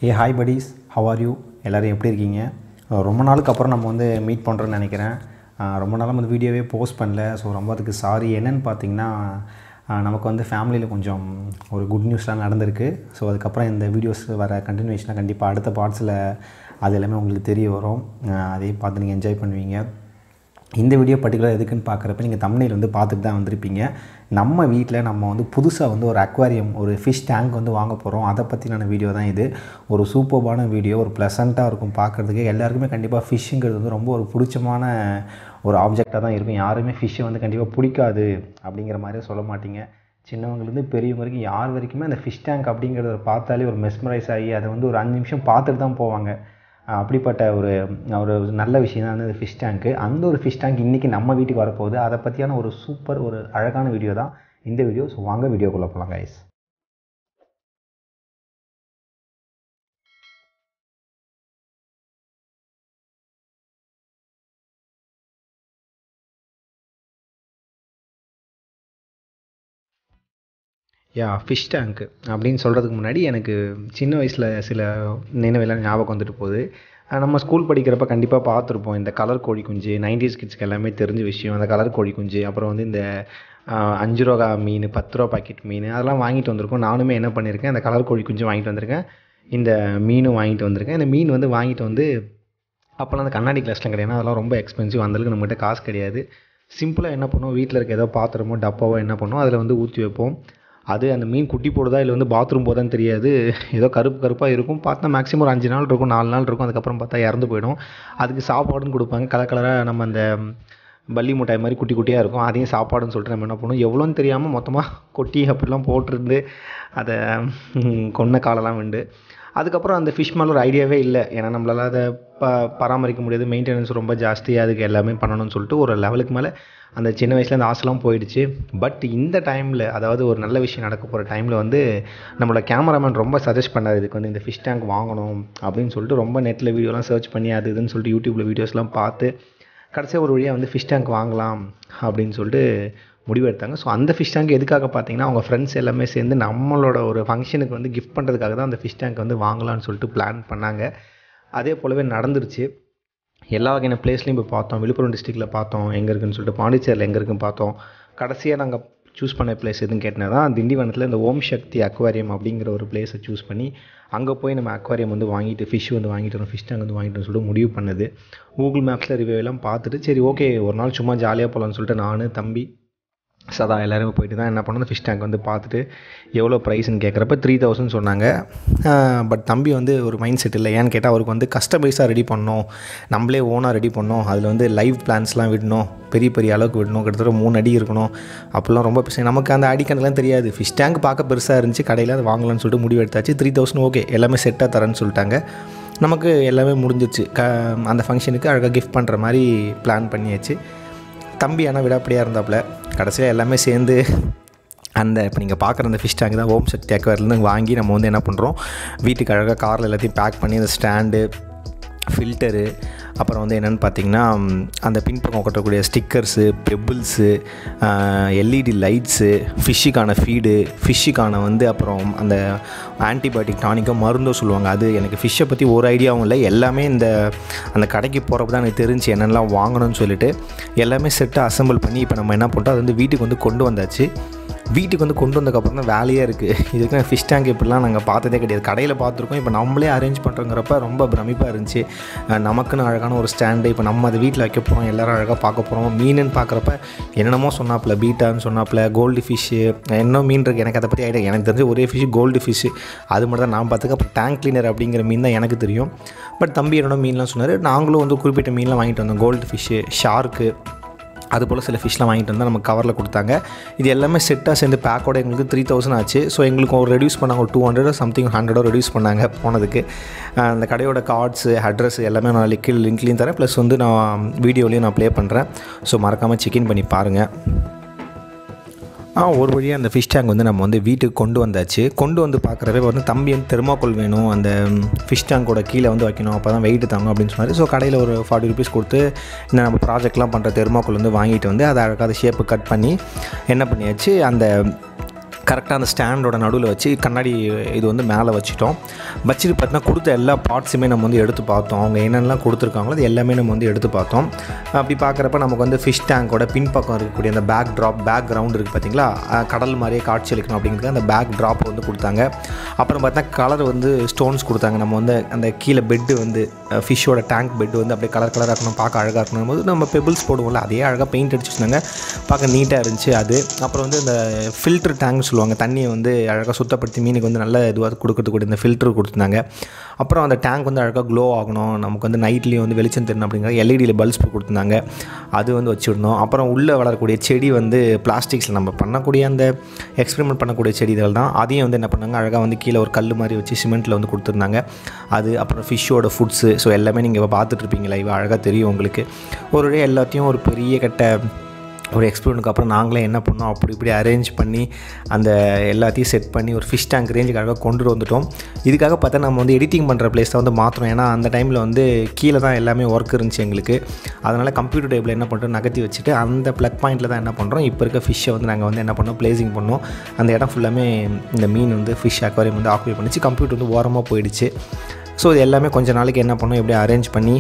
Hi buddies, how are you? எல்லோரும் எப்படி இருக்கீங்க? ரொம்ப நாளுக்கு அப்புறம் நம்ம வந்து மீட் பண்ணுறோன்னு நினைக்கிறேன். ரொம்ப நாளாக வந்து வீடியோவே போஸ்ட் பண்ணல. ஸோ ரொம்ப அதுக்கு சாரி. என்னென்னு பார்த்தீங்கன்னா, நமக்கு வந்து ஃபேமிலியில் கொஞ்சம் ஒரு குட் நியூஸ்லாம் நடந்திருக்கு. ஸோ அதுக்கப்புறம் இந்த வீடியோஸ் வர கண்டினியூஷனாக கண்டிப்பாக அடுத்த பார்ட்ஸில் அது எல்லாமே உங்களுக்கு தெரிய வரும். அதையும் பார்த்து நீங்கள் என்ஜாய் பண்ணுவீங்க. இந்த வீடியோ பர்டிகுலர் எதுக்குன்னு பார்க்குறப்ப நீங்கள் தம்ப்நெயில் வந்து பார்த்துட்டு தான் வந்திருப்பீங்க. நம்ம வீட்டில் நம்ம வந்து புதுசாக வந்து ஒரு அக்வாரியம், ஒரு ஃபிஷ் டேங்க் வந்து வாங்க போகிறோம். அதை பற்றின வீடியோ தான் இது. ஒரு சூப்பர்பான வீடியோ, ஒரு ப்ளசண்ட்டாக இருக்கும் பார்க்குறதுக்கு. எல்லாருக்குமே கண்டிப்பாக ஃபிஷ்ஷுங்கிறது வந்து ரொம்ப ஒரு பிடிச்சமான ஒரு ஆப்ஜெக்டாக தான் இருக்கும். யாருமே ஃபிஷ்ஷை வந்து கண்டிப்பாக பிடிக்காது அப்படிங்கிற மாதிரியே சொல்ல மாட்டீங்க. சின்னவங்கலேருந்து பெரியவங்க வரைக்கும் யார் வரைக்குமே அந்த ஃபிஷ் டேங்க் அப்படிங்கிறத பார்த்தாலே ஒரு மெஸ்மரைஸ் ஆகி அதை வந்து ஒரு 5 நிமிஷம் பார்த்துட்டு தான் போவாங்க. அப்படிப்பட்ட ஒரு நல்ல விஷயம் தான் வந்து ஃபிஷ் டேங்க்கு. அந்த ஒரு ஃபிஷ் டேங்க் இன்றைக்கி நம்ம வீட்டுக்கு வரப்போகுது. அதை பற்றியான ஒரு சூப்பர் ஒரு அழகான வீடியோ தான் இந்த வீடியோ. ஸோ வாங்க வீடியோக்குள்ளே போகலாம் கைஸ். ஃபிஷ் டேங்க்கு அப்படின்னு சொல்கிறதுக்கு முன்னாடி எனக்கு சின்ன வயசில் சில நினைவெல்லாம் ஞாபகம் வந்துட்டு போகுது. நம்ம ஸ்கூல் படிக்கிறப்ப கண்டிப்பாக பார்த்துருப்போம் இந்த கலர் கோழி குஞ்சு. 90s கிட்ஸ்க்கு எல்லாமே தெரிஞ்ச விஷயம் அந்த கலர் கோழி குஞ்சு. அப்புறம் வந்து இந்த 5 ரூபா மீன், 10 ரூபா பாக்கெட் மீன் அதெல்லாம் வாங்கிட்டு வந்திருக்கோம். நானுமே என்ன பண்ணியிருக்கேன், இந்த கலர் கோழி குஞ்சு வாங்கிட்டு வந்திருக்கேன், இந்த மீனும் வாங்கிட்டு வந்திருக்கேன். இந்த மீன் வந்து வாங்கிட்டு வந்து அப்போல்லாம் அந்த கண்ணாடி கிளாஸ்லாம் கிடையாது, அதெல்லாம் ரொம்ப எக்ஸ்பென்சிவ். அந்தளவுக்கு நம்மகிட்ட காசு கிடையாது. சிம்பிளாக என்ன பண்ணுவோம், வீட்டில் இருக்க ஏதோ பாத்திரமோ டப்பாவோ என்ன பண்ணுவோம், அதில் வந்து ஊற்றி வைப்போம். அது அந்த மீன் குட்டி போடுதா இல்லை வந்து பாத்ரூம் போதான்னு தெரியாது. ஏதோ கருப்பாக இருக்கும். பார்த்தா மேக்ஸிமம் ஒரு 5 நாள் இருக்கும், 4 நாள் இருக்கும். அதுக்கப்புறம் பார்த்தா இறந்து போயிடும். அதுக்கு சாப்பாடுன்னு கொடுப்பாங்க. கலராக நம்ம அந்த பள்ளி மிட்டாய் மாதிரி குட்டி குட்டியாக இருக்கும். அதையும் சாப்பாடுன்னு சொல்லிட்டு நம்ம என்ன பண்ணுவோம், எவ்வளோன்னு தெரியாமல் மொத்தமாக கொட்டி அப்படிலாம் போட்டிருந்து அதை கொன்ன காலெல்லாம் உண்டு. அதுக்கப்புறம் அந்த ஃபிஷ் மேலே ஒரு ஐடியாவே இல்லை. ஏன்னா நம்மளால் அதை பராமரிக்க முடியாது, மெயின்டெனன்ஸ் ரொம்ப ஜாஸ்தி, அதுக்கு எல்லாமே பண்ணணும்னு சொல்லிட்டு ஒரு லெவலுக்கு மேலே அந்த சின்ன வயசில் அந்த ஆசைலாம் போயிடுச்சு. பட் இந்த டைமில், அதாவது ஒரு நல்ல விஷயம் நடக்க போகிற டைமில் வந்து நம்மளோட கேமராமேன் ரொம்ப சஜஸ்ட் பண்ணார், இதுக்கு வந்து இந்த ஃபிஷ் டேங்க் வாங்கணும் அப்படின்னு சொல்லிட்டு. ரொம்ப நெட்டில் வீடியோலாம் சர்ச் பண்ணி அது இதுன்னு சொல்லிட்டு யூடியூப்பில் வீடியோஸ்லாம் பார்த்து கடைசியாக ஒரு வழியாக வந்து ஃபிஷ் டேங்க் வாங்கலாம் அப்படின்னு சொல்லிட்டு முடிவு எடுத்தாங்க. ஸோ அந்த ஃபிஷ் டேங்க் எதுக்காக பார்த்தீங்கன்னா, அவங்க ஃப்ரெண்ட்ஸ் எல்லாமே சேர்ந்து நம்மளோட ஒரு ஃபங்க்ஷனுக்கு வந்து கிஃப்ட் பண்ணுறதுக்காக தான் அந்த ஃபிஷ் டேங்க் வந்து வாங்கலாம்னு சொல்லிட்டு பிளான் பண்ணாங்க. அதே போலவே நடந்துருச்சு. எல்லா வகையான பிளேஸ்லையும் போய் பார்த்தோம். விழுப்புரம் டிஸ்ட்ரிக்டில் பார்த்தோம் எங்கே இருக்குன்னு சொல்லிட்டு, பாண்டிச்சேரியில் எங்கே இருக்குன்னு பார்த்தோம். கடைசியாக நாங்கள் சூஸ் பண்ண பிளேஸ் எதுன்னு கேட்டினா தான் திண்டிவனத்தில் இந்த ஓம் சக்தி அக்வாரியம் அப்படிங்கிற ஒரு பிளேஸை சூஸ் பண்ணி அங்கே போய் நம்ம அக்வாரியம் வந்து வாங்கிட்டு ஃபிஷ் வந்து வாங்கிட்டு வரோம், ஃபிஷ் டேங்க் வந்து வாங்கிட்டு சொல்லிட்டு முடிவு பண்ணுது. கூகுள் மேப்ஸில் ரிவ்யூ எல்லாம் பார்த்துட்டு சரி ஓகே ஒரு நாள் சும்மா ஜாலியாக போகலான்னு சொல்லிட்டு நான், தம்பி, சதா எல்லாருமே போயிட்டு தான் என்ன பண்ணோம், அந்த ஃபிஷ் டேங்க் வந்து பார்த்துட்டு எவ்வளோ ப்ரைஸ்ன்னு கேட்குறப்ப 3000 சொன்னாங்க. பட் தம்பி வந்து ஒரு மைண்ட் செட் இல்லை. ஏன்னு கேட்டால் அவருக்கு வந்து கஸ்டமைஸாக ரெடி பண்ணணும், நம்மளே ஓனாக ரெடி பண்ணணும், அதில் வந்து லைவ் பிளான்ஸ்லாம் விடணும், பெரிய அளவுக்கு விடணும், கிட்டத்தட்ட 3 அடி இருக்கணும், அப்படிலாம் ரொம்ப பெருசு. நமக்கு அந்த அடிக்கணக்கெலாம் தெரியாது. ஃபிஷ் டேங்க் பார்க்க பெருசாக இருந்துச்சு, கடையில் அதை வாங்கலாம்னு சொல்லிட்டு முடிவு எடுத்தாச்சு. 3000 ஓகே, எல்லாமே செட்டாக தரேன்னு சொல்லிட்டாங்க. நமக்கு எல்லாமே முடிஞ்சிச்சு. அந்த ஃபங்க்ஷனுக்கு அழகாக கிஃப்ட் பண்ணுற மாதிரி பிளான் பண்ணியாச்சு. தம்பி ஆனால் விடாப்படியாக இருந்தாப்புல. கடைசியில் எல்லாமே சேர்ந்து அந்த இப்போ நீங்கள் பார்க்குற அந்த ஃபிஷ் டேங்க் தான் ஓம் சக்தி அக்வாரியம்லேருந்து வாங்கி நம்ம வந்து என்ன பண்ணுறோம், வீட்டுக்கு அழகாக காரில் எல்லாத்தையும் பேக் பண்ணி அந்த ஸ்டாண்டு, ஃபில்டரு, அப்புறம் வந்து என்னென்னு பார்த்திங்கன்னா அந்த பின்பக்கம் கட்டக்கூடிய ஸ்டிக்கர்ஸு, பெபிள்ஸு, எல்இடி லைட்ஸு, ஃபிஷ்ஷுக்கான ஃபீடு, ஃபிஷ்ஷுக்கான வந்து அப்புறம் அந்த ஆன்டிபயோட்டிக் டானிக்கோ மருந்தோ சொல்லுவாங்க. அது எனக்கு ஃபிஷ்ஷை பற்றி ஒரு ஐடியாவும் இல்லை. எல்லாமே அந்த கடைக்கு போகிறப்ப தான் எனக்கு தெரிஞ்சு என்னென்னலாம் வாங்கணும்னு சொல்லிட்டு எல்லாமே செட்டாக அசம்பிள் பண்ணி இப்போ நம்ம என்ன பண்ணுறோம், அது வந்து வீட்டுக்கு வந்து கொண்டு வந்தாச்சு. வீட்டுக்கு வந்து கொண்டு வந்ததுக்கப்புறம் தான் வேலையே இருக்குது. இதுக்கு நான் ஃபிஷ் டேங்க் இப்படிலாம் நாங்கள் பார்த்ததே கிடையாது. கடையில் பார்த்துருக்கோம், இப்போ நம்மளே அரேஞ்ச் பண்ணுறோங்கிறப்ப ரொம்ப பிரமிப்பாக இருந்துச்சு. நமக்குன்னு அழகான ஒரு ஸ்டாண்டு இப்போ நம்ம அதை வீட்டில் வைக்க போகிறோம், எல்லோரும் அழகாக பார்க்க போகிறோம். மீனுன்னு பார்க்குறப்ப என்னென்னமோ சொன்னாப்புல, பீட்டான்னு சொன்னாப்புல, கோல்டு ஃபிஷ்ஷு, என்ன மீன் இருக்குது எனக்கு அதை பற்றி ஐடியா. எனக்கு தெரிஞ்ச ஒரே ஃபிஷ்ஷு கோல்டு ஃபிஷ்ஷு, அது மட்டும் தான் நான் பார்த்துக்க. அப்புறம் டேங்க் கிளீனர் அப்படிங்கிற மீன் தான் எனக்கு தெரியும். பட் தம்பி என்னோட மீன்லாம் சொன்னார். நாங்களும் வந்து குறிப்பிட்ட மீன்லாம் வாங்கிட்டு வந்தோம். கோல்டு ஃபிஷ்ஷு, ஷார்க்கு, அதுபோல் சில ஃபிஷ்லாம் வாங்கிட்டு வந்தால் நமக்கு கவரில் கொடுத்தாங்க. இது எல்லாமே செட்டாக சேர்ந்து பேக்கோட எங்களுக்கு 3000 ஆச்சு. ஸோ எங்களுக்கு ஒரு ரெடியூஸ் பண்ணாங்க, ஒரு 200 சம்திங் 100 ரெடியூஸ் பண்ணாங்க போனதுக்கு. அந்த கடையோட கார்ட்ஸு, அட்ரஸ் எல்லாமே நான் லிங்க்லேயும் தரேன், ப்ளஸ் வந்து நான் வீடியோலையும் நான் ப்ளே பண்ணுறேன். ஸோ மறக்காமல் செக்இன் பண்ணி பாருங்கள். ஒரு வழியாக அந்த ஃபிஷ் டேங்க் வந்து நம்ம வந்து வீட்டுக்கு கொண்டு வந்தாச்சு. கொண்டு வந்து பார்க்குறப்ப வந்து தம்பி வந்து தெர்மாக்கோல் வேணும், அந்த ஃபிஷ் டேங்கோட கீழே வந்து வைக்கணும், அப்போ தான் வெயிட் தாங்க அப்படின்னு சொன்னார். ஸோ கடையில் ஒரு 40 rupees கொடுத்து இந்த நம்ம ப்ராஜெக்ட்லாம் பண்ணுற தெர்மாக்கோல் வந்து வாங்கிட்டு வந்து அதை அழகாக ஷேப்பு கட் பண்ணி என்ன பண்ணியாச்சு, அந்த கரெக்டாக அந்த ஸ்டாண்டோட நடுவில் வச்சு கண்ணாடி இது வந்து மேலே வச்சுட்டோம். வச்சுட்டு பார்த்தீங்கன்னா கொடுத்த எல்லா பார்ட்ஸுமே நம்ம வந்து எடுத்து பார்த்தோம். அவங்க என்னென்னலாம் கொடுத்துருக்காங்களோ அது எல்லாமே நம்ம வந்து எடுத்து பார்த்தோம். அப்படி பார்க்குறப்ப நமக்கு வந்து ஃபிஷ் டேங்கோட பின்பக்கம் இருக்கக்கூடிய அந்த பேக் கிரவுண்ட் இருக்குது பார்த்தீங்களா, கடல் மாதிரியே காட்சி அளிக்கணும் அப்படிங்கிறது அந்த பேக் ட்ராப் வந்து கொடுத்தாங்க. அப்புறம் பார்த்தீங்கன்னா கலர் வந்து ஸ்டோன்ஸ் கொடுத்தாங்க. நம்ம வந்து அந்த கீழே பெட்டு வந்து ஃபிஷ்ஷோட டேங்க் பெட்டு வந்து அப்படியே கலராக இருக்கணும், பார்க்க அழகாக இருக்கணும் போது நம்ம பெபிள்ஸ் போடுவோம்ல அதே அழகாக பெயிண்ட் அடிச்சு வச்சுருந்தாங்க, பார்க்க நீட்டாக இருந்துச்சு அது. அப்புறம் வந்து இந்த ஃபில்டர் டேங்க் சொல்லுவாங்க, தண்ணியை வந்து அழகாக சுத்தப்படுத்தி மீனுக்கு வந்து நல்ல இதுவாக கொடுக்கறதுக்கூடிய இந்த ஃபில்டர் கொடுத்துருந்தாங்க. அப்புறம் அந்த டேங்க் வந்து அழகாக க்ளோ ஆகணும், நமக்கு வந்து நைட்லேயும் வந்து வெளிச்சம் தெரியணும் அப்படிங்கிற எல்இடியில் பல்ப்ஸ் கொடுத்துருந்தாங்க, அது வந்து வச்சுருந்தோம். அப்புறம் உள்ளே வளரக்கூடிய செடி வந்து பிளாஸ்டிக்ஸில் நம்ம பண்ணக்கூடிய அந்த எக்ஸ்பெரிமெண்ட் பண்ணக்கூடிய செடிகள் தான், அதையும் வந்து என்ன பண்ணாங்க அழகாக வந்து கீழே ஒரு கல் மாதிரி வச்சு சிமெண்ட்டில் வந்து கொடுத்துருந்தாங்க அது. அப்புறம் ஃபிஷ்ஷோட ஃபுட்ஸு, ஸோ எல்லாமே நீங்கள் இப்போ பார்த்துட்ருப்பீங்க லைவாக, அழகாக தெரியும் உங்களுக்கு. ஒரு எல்லாத்தையும் ஒரு பெரிய கட்ட ஒரு எக்ஸ்பீரியன்ஸுக்கு அப்புறம் நாங்களே என்ன பண்ணோம் அப்படி இப்படி அரேஞ்ச் பண்ணி அந்த எல்லாத்தையும் செட் பண்ணி ஒரு ஃபிஷ் டேங்க் ரேஞ்சுக்காக கொண்டு வந்துட்டோம். இதுக்காக பார்த்தா நம்ம வந்து எடிட்டிங் பண்ணுற பிளேஸை வந்து மாற்றணும். ஏன்னா அந்த டைமில் வந்து கீழே தான் எல்லாமே ஒர்க் இருந்துச்சு எங்களுக்கு. அதனால் கம்ப்யூட்டர் டேபிள் என்ன பண்ணுறோம் நகர்த்தி வச்சுட்டு அந்த ப்ளக் பாயிண்ட்டில் தான் என்ன பண்ணுறோம் இப்போ இருக்க ஃபிஷ்ஷை வந்து நாங்கள் வந்து என்ன பண்ணோம் பிளேசிங் பண்ணோம். அந்த இடம் ஃபுல்லாமே இந்த மீன் வந்து ஃபிஷ் அக்வாரியம் வந்து ஆக்குபை பண்ணிச்சு. கம்ப்யூட்டர் வந்து ஓரமாக போயிடுச்சு. ஸோ இது எல்லாமே கொஞ்சம் நாளைக்கு என்ன பண்ணோம் இப்படியே அரேஞ்ச் பண்ணி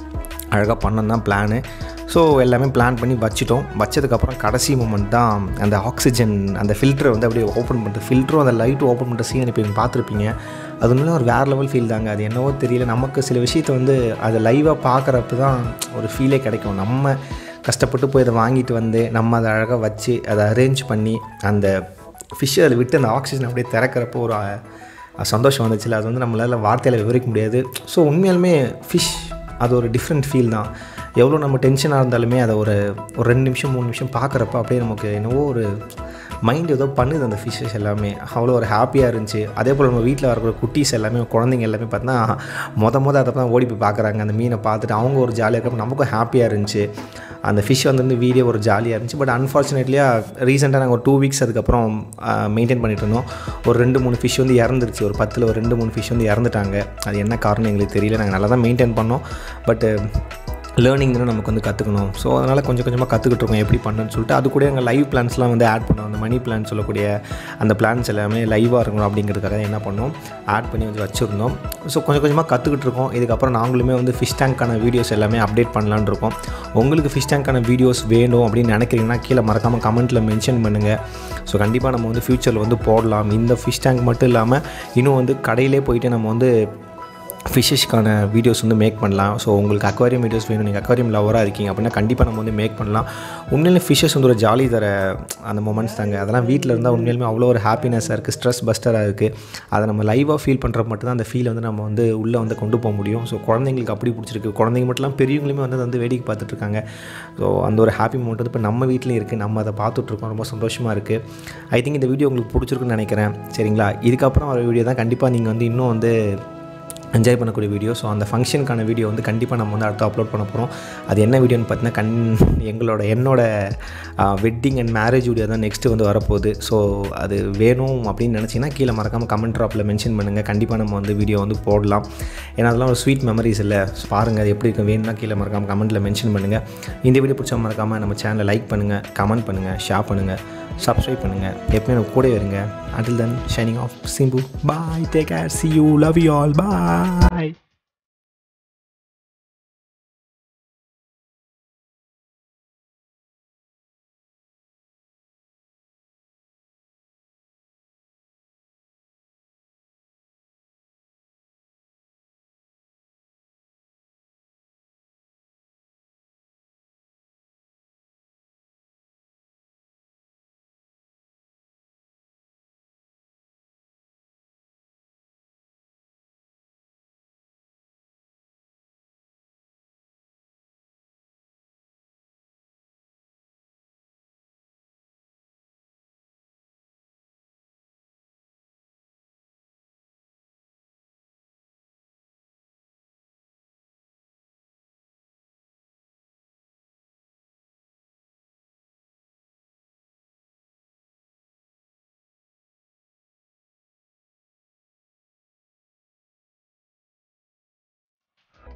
அழகாக பண்ணணும் தான் பிளானு. ஸோ எல்லாமே பிளான் பண்ணி வச்சுட்டோம். வச்சதுக்கப்புறம் கடைசி மூமெண்ட் தான் அந்த ஆக்சிஜன் அந்த ஃபில்டரை வந்து அப்படியே ஓப்பன் பண்ணுறது, ஃபில்டரும் அந்த லைட்டும் ஓப்பன் பண்ணுற சீன் இப்போ நீங்கள் பார்த்துருப்பீங்க. அது உண்மையிலே ஒரு வேறு லெவல் ஃபீல் தாங்க. அது என்னவோ தெரியல, நமக்கு சில விஷயத்தை வந்து அதை லைவாக பார்க்குறப்ப தான் ஒரு ஃபீலே கிடைக்கும். நம்ம கஷ்டப்பட்டு போய் அதை வாங்கிட்டு வந்து நம்ம அதை அழகாக வச்சு அதை அரேஞ்ச் பண்ணி அந்த ஃபிஷ்ஷை அதில் விட்டு அந்த ஆக்சிஜன் அப்படியே திறக்கிறப்போ ஒரு சந்தோஷம் வந்துச்சுல, அது வந்து நம்மளால் வார்த்தையில் விவரிக்க முடியாது. ஸோ உண்மையாலுமே ஃபிஷ் அது ஒரு டிஃப்ரெண்ட் ஃபீல் தான். எவ்வளோ நம்ம டென்ஷனாக இருந்தாலுமே அதை ஒரு 2 நிமிஷம் 3 நிமிஷம் பார்க்குறப்ப அப்படியே நமக்கு என்னவோ ஒரு மைண்ட் ஏதோ பண்ணுது அந்த ஃபிஷ்ஷஸ் எல்லாமே. அவ்வளோ ஒரு ஹாப்பியாக இருந்துச்சு. அதே போல் நம்ம வீட்டில் வரக்கூடிய குட்டீஸ் எல்லாமே குழந்தைங்க எல்லாமே பார்த்தீங்கன்னா அதை தான் ஓடி போய் பார்க்குறாங்க. அந்த மீனை பார்த்துட்டு அவங்க ஒரு ஜாலியாக இருக்கப்போ நமக்கும் ஹாப்பியாக இருந்துச்சு. அந்த ஃபிஷ் வந்து வீடியோ ஒரு ஜாலியாக இருந்துச்சு. பட் அன்ஃபார்ச்சுனேட்லியாக ரீசெண்டாக நாங்கள் ஒரு 2 வீக்ஸ் அதுக்கப்புறம் மெயின்டைன் பண்ணிட்டு இருந்தோம். ஒரு 2-3 ஃபிஷ் வந்து இறந்துருச்சு. ஒரு 10ல் ஒரு 2-3 ஃபிஷ் வந்து இறந்துட்டாங்க. அது என்ன காரணம் எங்களுக்கு தெரியல. நாங்கள் நல்லா தான் மெயின்டைன் பண்ணோம். பட்டு லேர்னிங் தானே நமக்கு வந்து கற்றுக்கணும். ஸோ அதனால் கொஞ்சம் கொஞ்சமாக கற்றுக்கிட்டு இருக்கோம் எப்படி பண்ணுன்னு சொல்லிட்டு. அது கூட எங்கள் லைவ் பிளான்ஸ்லாம் வந்து ஆட் பண்ணோம். அந்த மணி பிளான் சொல்லக்கூடிய அந்த பிளான்ஸ் எல்லாமே லைவாக இருக்கணும் அப்படிங்கிறதுக்காக என்ன பண்ணோம் ஆட் பண்ணி வந்து வச்சுருந்தோம். ஸோ கொஞ்சம் கொஞ்சமாக கற்றுக்கிட்டு இருக்கோம். இதுக்கப்புறம் நாங்களுமே வந்து ஃபிஷ் டேங்க்கான வீடியோஸ் எல்லாமே அப்டேட் பண்ணலான்னு இருக்கோம். உங்களுக்கு ஃபிஷ் டேங்க்கான வீடியோஸ் வேணும் அப்படின்னு நினைக்கிறீங்கன்னா கீழே மறக்காமல் கமெண்ட்டில் மென்ஷன் பண்ணுங்கள். ஸோ கண்டிப்பாக நம்ம வந்து ஃப்யூச்சரில் வந்து போடலாம். இந்த ஃபிஷ் டேங்க் மட்டும் இல்லாமல் இன்னும் வந்து கடையிலே போயிட்டு நம்ம வந்து ஃபிஷ்ஷஸ்க்கான வீடியோஸ் வந்து மேக் பண்ணலாம். ஸோ உங்களுக்கு அக்வாரியம் வீடியோஸ் வேணும், நீங்கள் அக்வாரியம் லவராக இருக்கீங்க அப்படின்னா கண்டிப்பாக நம்ம வந்து மேக் பண்ணலாம். உண்மையிலே ஃபிஷ்ஷஸ் வந்து ஒரு ஜாலி தர அந்த மொமெண்ட்ஸ் தாங்க. அதெல்லாம் வீட்டில் இருந்தால் உண்மையிலுமே அவ்வளோ ஒரு ஹாப்பினஸாக இருக்குது, ஸ்ட்ரெஸ் பஸ்டராக இருக்குது. அதை நம்ம லைவாக ஃபீல் பண்ணுறப்ப மட்டும்தான் அந்த ஃபீலை வந்து நம்ம வந்து உள்ளே வந்து கொண்டு போக முடியும். ஸோ குழந்தைங்களுக்கு அப்படி பிடிச்சிருக்கு. குழந்தைங்க மட்டும் பெரியவங்களுமே வந்து வேடிக்கை பார்த்துட்ருக்காங்க. ஸோ அந்த ஒரு ஹாப்பி மொமெண்ட் வந்து இப்போ நம்ம வீட்லேயும் இருக்குது. நம்ம அதை பார்த்துட்ருக்கோம். ரொம்ப சந்தோஷமாக இருக்குது. ஐ திங்க் இந்த வீடியோ உங்களுக்கு பிடிச்சிருக்குன்னு நினைக்கிறேன். சரிங்களா, இதுக்கப்புறம் ஒரு வீடியோ தான் கண்டிப்பாக நீங்கள் வந்து இன்னும் வந்து என்ஜாய் பண்ணக்கூடிய வீடியோ. ஸோ அந்த ஃபங்க்ஷனுக்கான வீடியோ வந்து கண்டிப்பாக நம்ம வந்து அடுத்து அப்லோட் பண்ண போகிறோம். அது என்ன வீடியோன்னு பார்த்தீங்கன்னா என்னோட வெட்டிங் அண்ட் மேரேஜ் வீடியோ தான் நெக்ஸ்ட்டு வந்து வரப்போகுது. ஸோ அது வேணும் அப்படின்னு நினச்சிங்கன்னா கீழே மறக்காமல் கமெண்ட் ட்ராப்பில் மென்ஷன் பண்ணுங்கள். கண்டிப்பாக நம்ம வந்து வீடியோ வந்து போடலாம். ஏன்னா அதெல்லாம் ஒரு ஸ்வீட் மெமரிஸ் இல்லை. பாருங்கள் அது எப்படி இருக்கும், வேணும்னா கீழே மறக்காமல் கமெண்ட்டில் மென்ஷன் பண்ணுங்கள். இந்த வீடியோ பிடிச்சா மறக்காமல் நம்ம சேனலை லைக் பண்ணுங்கள், கமெண்ட் பண்ணுங்கள், ஷேர் பண்ணுங்கள், சப்ஸ்கிரைப் பண்ணுங்கள். எப்பவுமே நம்ம கூட வருங்க. Until then, signing off, Simbu. Bye. Take care. See you. Love you all. Bye.